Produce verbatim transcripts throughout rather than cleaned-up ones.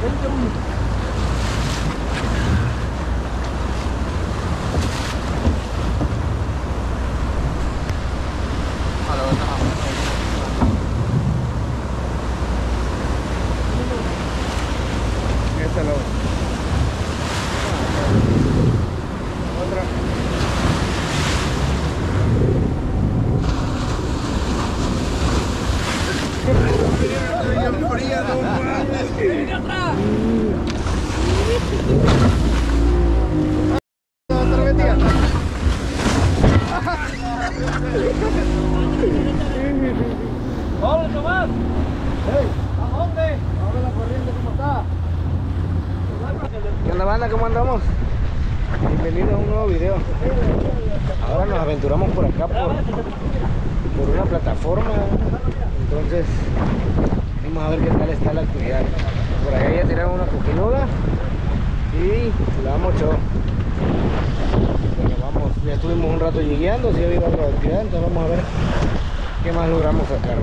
Hola Tomás. Hey, ¿A dónde? ahora la corriente, ¿cómo está? ¿Qué onda, banda? ¿Cómo andamos? Bienvenidos a un nuevo video. Ahora nos aventuramos por acá por, por una plataforma. Entonces vamos a ver qué tal está la actividad. Por allá ya tiraron una coquinuda y la damos show. Bueno, vamos, ya estuvimos un rato llegueando, si ha habido algo de actividad, entonces vamos a ver qué más logramos sacar.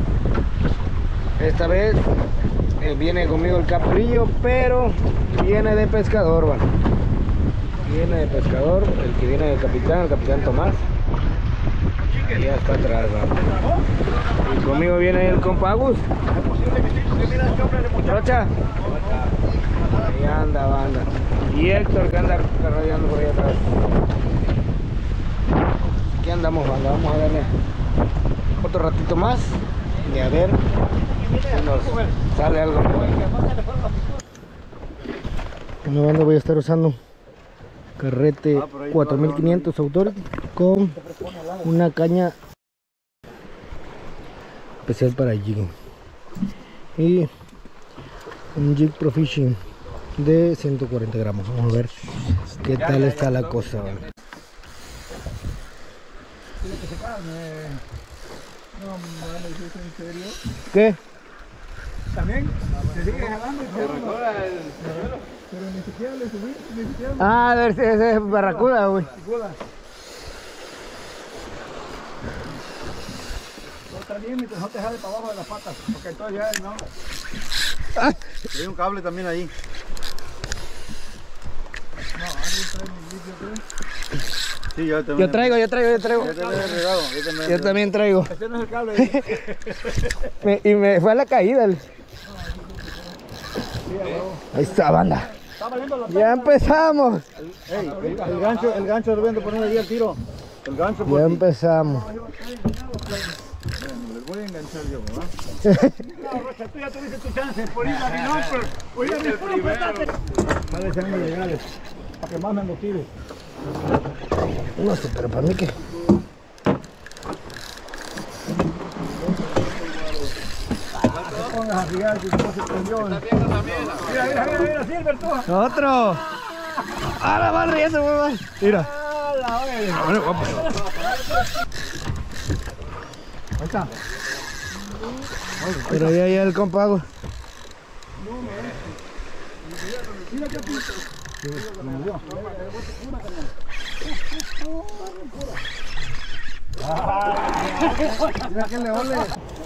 Esta vez eh, viene conmigo el Caprillo, pero viene de pescador, bueno. Viene de pescador, el que viene del capitán, el capitán Tomás. Y ya está atrás, ¿no? Y conmigo viene el compa Agus. Rocha. Ahí anda, banda. Y Héctor, que anda carrodeando por ahí atrás. Aquí andamos, banda. Vamos a darle otro ratito más y a ver si nos sale algo. Bueno, banda, voy a estar usando carrete cuatro mil quinientos Authority con una caña especial para jigging y un jig Pro Fishing de ciento cuarenta gramos. Vamos a ver qué tal está la cosa. ¿Qué? También se sigue jalando y se recuerda el suelo. Pero ni siquiera le subí, ni siquiera. Ah, a ver si ese es barracuda, güey. Está bien mientras no te jale para abajo de las patas, porque entonces ya no. Ah. Hay un cable también ahí. No, alguien trae mi vídeo, creo. Sí, yo también. Yo traigo, yo traigo, yo traigo. Yo también he regado, yo también. Yo también traigo. Este no es el cable. Me- y me fue a la caída. el- Ahí está, banda. Está valiendo la Ya empezamos. Ey, el, el gancho, el gancho lo vendo poner ahí al tiro. El gancho por Ya ti. empezamos. Les voy a enganchar yo, ¿verdad? No, Rocha, tú ya tuviste tu chance por ir a mi nombre. Oye, mi primero. Dale sangre legales, para que más me motive. No sé, pero para mí que... No pongas a fijar que no se prendió. Mira, mira, mira, mira, Silver, tú. ¡Otro! ¡Ahora va riendo, mamá! Mira. Ah, la oye. Ah, bueno, vamos. Ahí está. Pero ya, ya el compa Agus. Mira qué pinto. Mira que le ole.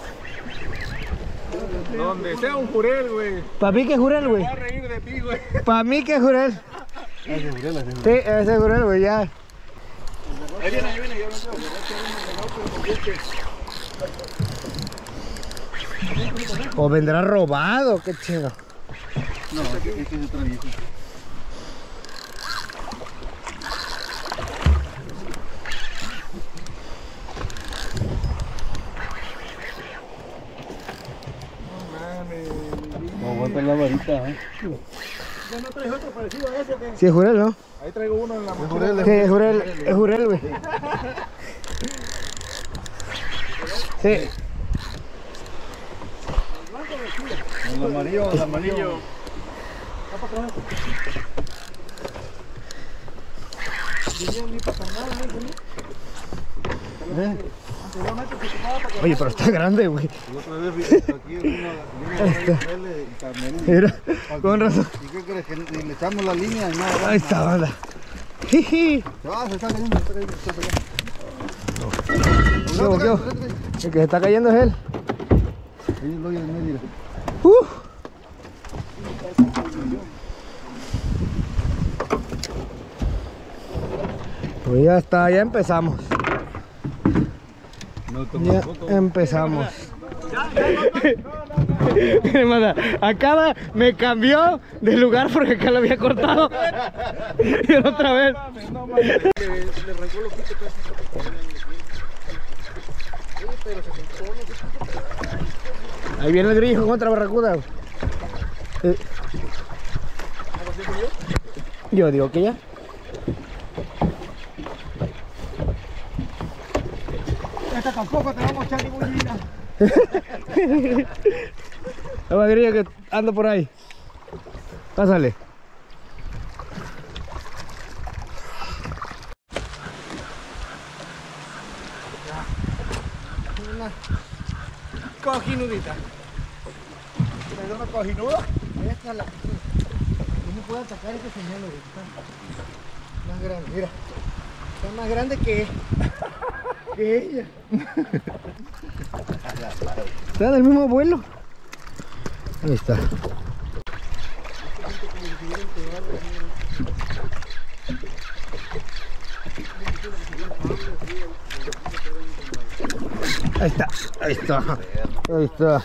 Donde sea un jurel, güey. ¿Para mí que jurel, güey? Va a reír de ti, güey. ¿Para mí que jurel? Sí, ese jurel, güey, ya. Ahí viene, ahí viene, yo no tengo. O vendrá robado, qué chido. No, es que es otra vieja. No aguanta la varita, ¿eh? ¿Ya no traes otro parecido a ese o qué? Sí, es jurel, ¿no? Ahí traigo uno en la Es mochila. jurel, Sí, es jurel, es jurel, güey. Sí. El amarillo, el amarillo. ¿Eh? Oye, pero está grande, güey. Y otra vez vi- aquí vino, vino a traerle el carmelillo. Mira, con razón. ¿Y qué crees? Que ni le echamos la línea y nada. Ahí está, banda. Jiji. Se va, se está cayendo, se está cayendo, se está cayendo. ¿Qué hubo, qué hubo? El que se está cayendo es él. Ahí lo oye en medio. Uh. Pues ya está, ya empezamos. Ya empezamos. Acá me cambió de lugar porque acá lo había cortado. Y otra vez. Ahí viene el grillo con otra barracuda. Eh. Yo digo que ya. Esta tampoco te vamos a echar ningún vida. La grillo que ando por ahí. Pásale. Una cojinudita. ¿Es una cojinuda? Esta es la... No me puedo atacar este señal ahorita. Más grande, mira. Está más grande que, que ella. Está del mismo vuelo. Ahí está. Ahí está, ahí está, ahí está.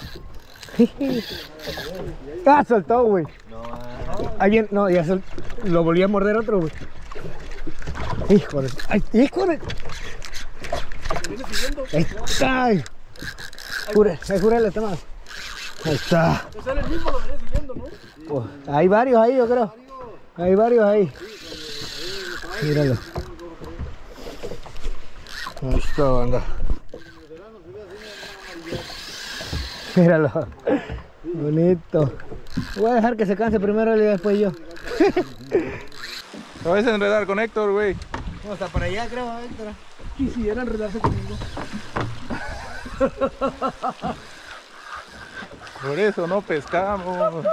Ah, soltó, güey. Alguien, no, ya sol... lo volví a morder otro, güey. Hijo de... Ay, hijo de... Ahí está. Jure, ahí jurale, está más. Ahí está. Es el mismo, lo venía siguiendo, ¿no? Oh, hay varios ahí, yo creo. Hay varios ahí. Míralo. Ahí está, banda. Míralo. Bonito. Voy a dejar que se canse primero él y después yo. Te vas a enredar con Héctor, güey. Vamos hasta para allá, creo, Héctor. Quisiera enredarse conmigo. Por eso no pescamos.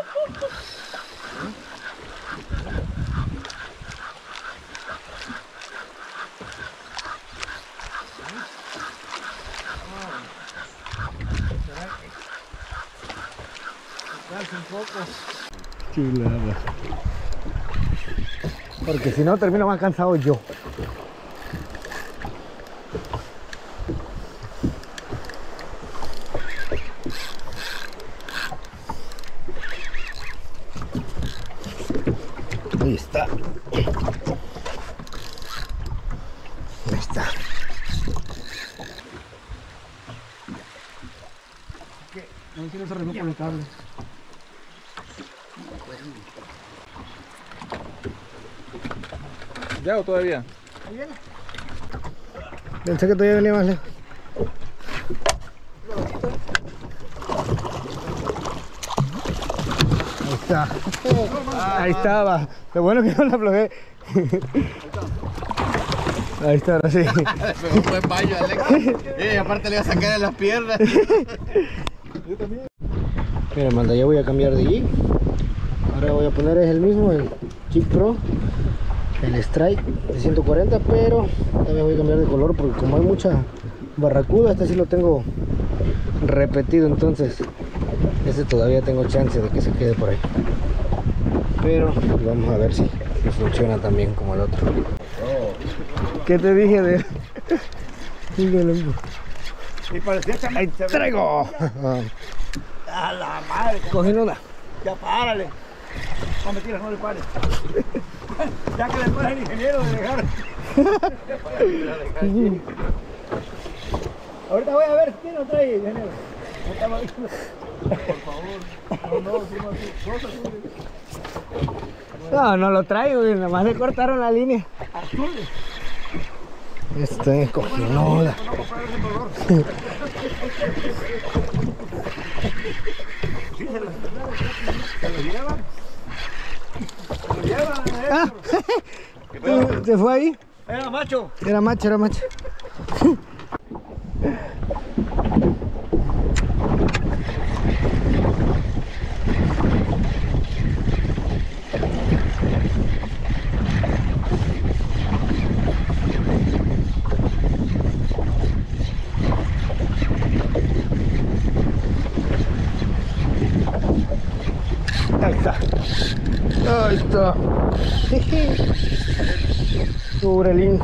Un poco. Chulada. Porque si no termino más cansado yo. Ahí está. Ahí está. No sé si se arregló por el cable. ¿Ya o todavía? Pensé que todavía venía más lejos. Ahí está. Ahí estaba. Lo bueno que no la aflojé. Ahí está, ahora sí. Me un buen baño, Alex. Eh, aparte le voy a sacar de las piernas. Mira, manda, ya voy a cambiar de jig. Ahora voy a poner es el mismo, el Jig Pro, el Strike de ciento cuarenta, pero también voy a cambiar de color porque como hay mucha barracuda, este sí lo tengo repetido, entonces este todavía tengo chance de que se quede por ahí. Pero vamos a ver si funciona también como el otro. ¿Qué te dije de...? Y parecía que ¡Ahí traigo! a la madre. Cogen una. Ya párale. No me tiras, no le pares. Ya que le pones el ingeniero de dejar. Ahorita voy a ver quién lo trae, ingeniero. Por favor. No, no, No, no lo traigo, nada más le cortaron la línea. Estoy coginuda. ¿Se lo llevan? ¿Se lo llevan? Ah, ¿se fue ahí? Era macho. Era macho, era macho. Ahí está. Ahí está. Cubrelín.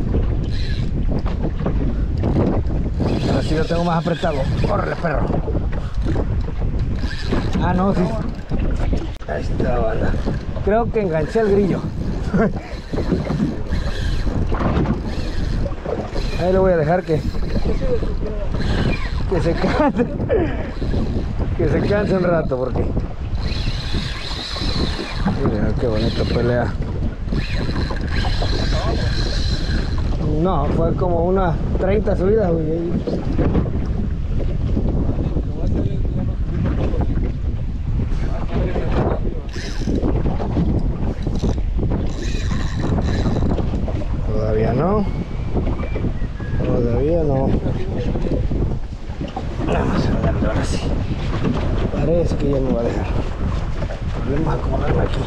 Ahora sí lo tengo más apretado. Córrele, perro. Ah, no, sí. Ahí está, banda. Creo que enganché el grillo. Ahí lo voy a dejar que que se canse. Que se canse un rato porque miren qué bonita pelea. No, fue como unas treinta subidas, güey. Todavía no. Todavía no. Vamos a darle ahora sí. Parece que ya me va a dejar. Vamos a acomodarme aquí.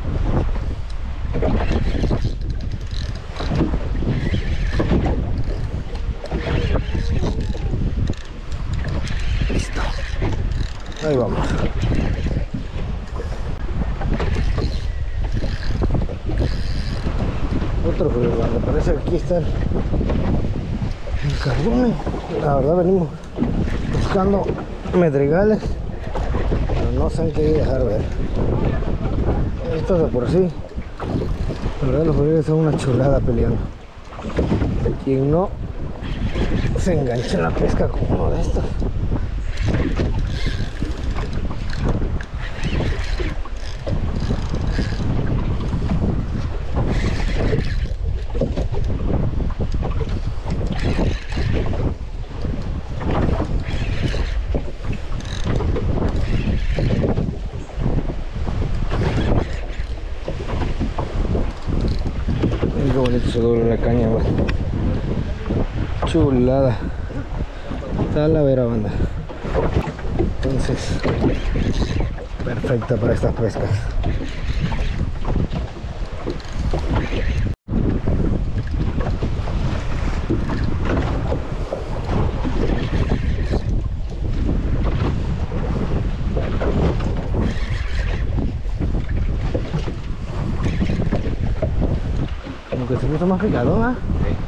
Listo. Ahí vamos. Otro frío, me parece que aquí está el, el carbón. La verdad venimos buscando medrigales, pero no se han querido dejar ver. Estos de por sí, la verdad los fríos son una chulada peleando. Quien no se engancha en la pesca con uno de estos. Qué bonito se dobla la caña, güey. Chulada. Está la vera, banda. Entonces, perfecta para estas pescas. Que se puso más picado, ¿ah?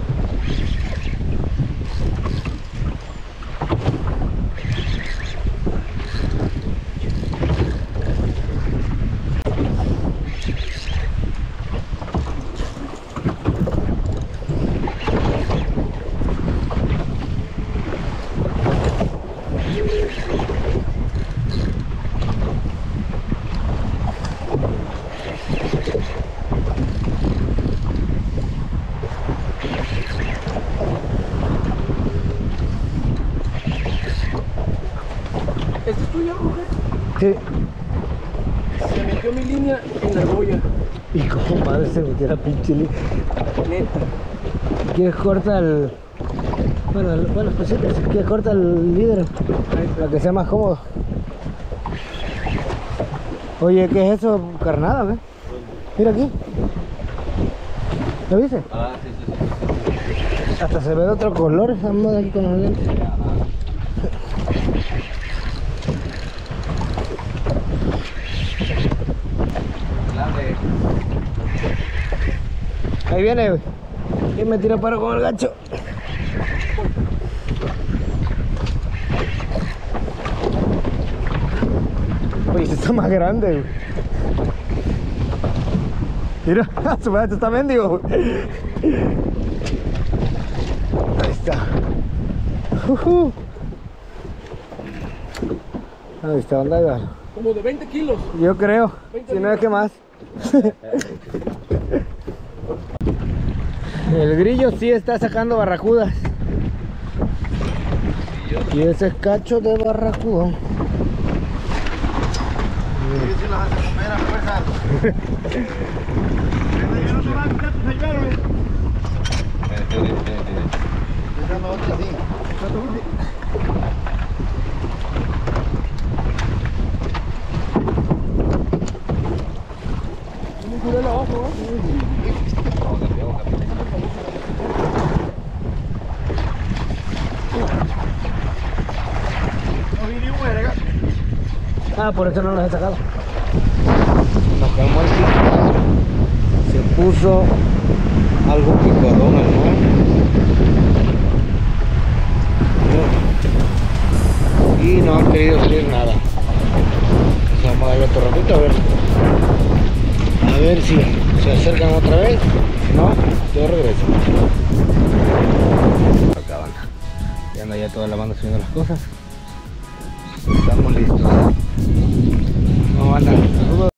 ¿Este es tuyo, mujer? Sí. Se metió mi línea en la argolla. Y como madre se metió la pinche li- Neta. ¿Quieres corta el... Bueno, el- bueno, pues sí, si quieres corta el líder para que sea más cómodo. Oye, ¿qué es eso? Carnada, ¿ves? Mira aquí. ¿Lo viste? Ah, sí, sí, sí. Hasta se ve de otro color, estamos aquí con los lentes. Ahí viene, güey. Y me tira paro con el gancho. Oye, este está más grande, güey. Mira, su madre está mendigo, güey. Ahí está. Uh-huh. Ahí está, ¿dónde va? Como de veinte kilos. Yo creo, si no es que más. El grillo sí está sacando barracudas. Y ese es cacho de barracudo. Si los hace comer a fuerza. No se van a quitar tus señores. Dejando otro así. Me curé la hoja, ¿no? No vinimos a regar. Ah, por eso no los he sacado. puso algo picorona, ¿no? Y no han querido salir nada. Entonces vamos a darle otro ratito a ver. A ver si se acercan otra vez. Si no, yo regreso. Acá van. Ya anda ya toda la banda subiendo las cosas.